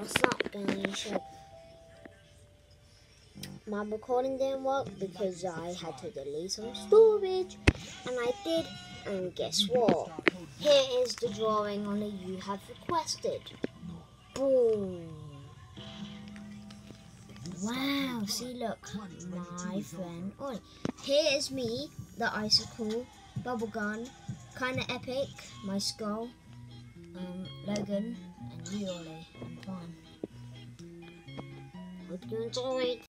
What's up, guys? My recording didn't work because I had to delete some storage, and I did. And guess what? Here is the drawing Ollie you have requested. Boom! Wow! See, look, my friend Ollie. Here is me, the icicle, bubblegum, kind of epic, my skull, Logan, and you, Ollie. I'm fine. Hope you enjoyed.